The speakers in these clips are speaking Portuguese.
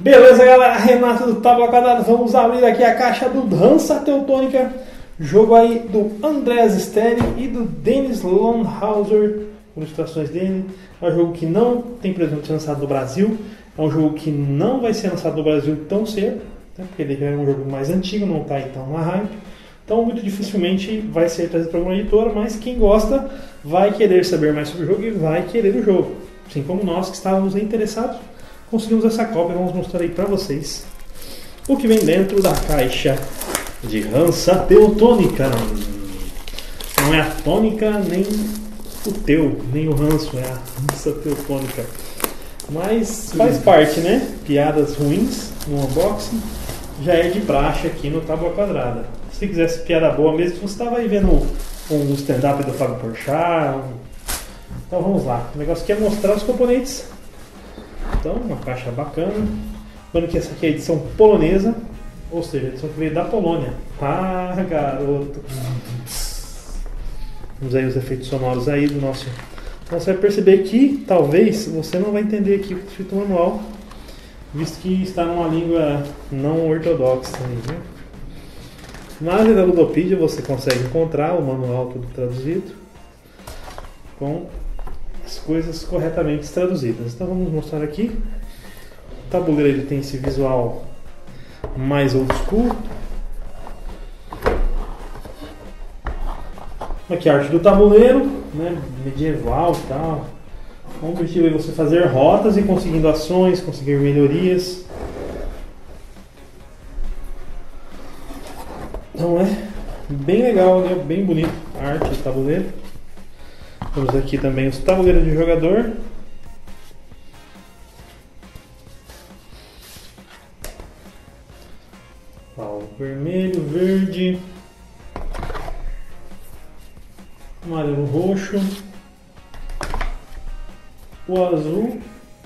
Beleza, galera, Renato do Tábua Quadrada, vamos abrir aqui a caixa do Hansa Teutônica, jogo aí do Andreas Sterling e do Dennis Lonhauser, com ilustrações dele. É um jogo que não tem previsão de ser lançado no Brasil, é um jogo que não vai ser lançado no Brasil tão cedo, né, porque ele já é um jogo mais antigo, não está então na hype, então muito dificilmente vai ser trazido para alguma editora, mas quem gosta vai querer saber mais sobre o jogo e vai querer o jogo, assim como nós que estávamos interessados. Conseguimos essa cópia, vamos mostrar aí para vocês o que vem dentro da caixa de Hansa Teutônica. Não é a tônica, nem o teu, nem o ranço, é a Hansa Teutônica. Mas faz parte, né? Piadas ruins no unboxing já é de praxe aqui no Tábua Quadrada. Se quisesse piada boa mesmo, você estava aí vendo um stand-up do Fábio Porchat. Então vamos lá, o negócio aqui é mostrar os componentes. Então, uma caixa bacana. Lembrando que essa aqui é a edição polonesa, ou seja, a edição que veio da Polônia. Ah, garoto! Vamos aí os efeitos sonoros aí do nosso. Então você vai perceber que talvez você não vai entender aqui o escrito manual, visto que está numa língua não ortodoxa aí, né? Mas na Ludopedia você consegue encontrar o manual tudo traduzido com as coisas corretamente traduzidas. Então vamos mostrar aqui. O tabuleiro ele tem esse visual mais old school. Aqui a arte do tabuleiro, né, medieval e tal. O objetivo é você fazer rotas e conseguindo ações, conseguir melhorias. Então é bem legal, né? Bem bonito a arte do tabuleiro. Temos aqui também os tabuleiros de jogador. O vermelho, verde, amarelo, roxo, o azul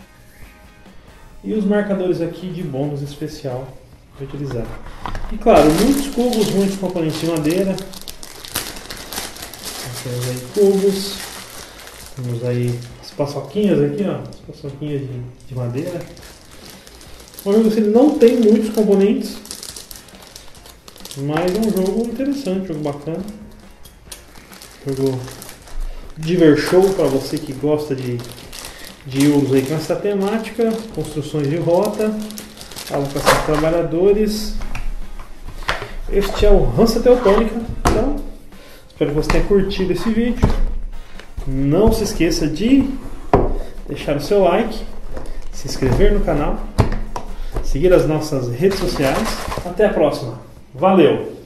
e os marcadores aqui de bônus especial para utilizar. E claro, muitos cubos, muitos componentes de madeira. Temos aí cubos. Temos aí as paçoquinhas aqui, ó, as paçoquinhas de madeira. O jogo assim, não tem muitos componentes, mas é um jogo interessante, um jogo bacana. Jogo Diver Show para você que gosta de euros aí com essa temática, construções de rota, alocação de trabalhadores. Este é o Hansa Teutônica. Então, espero que você tenha curtido esse vídeo. Não se esqueça de deixar o seu like, se inscrever no canal, seguir as nossas redes sociais. Até a próxima. Valeu!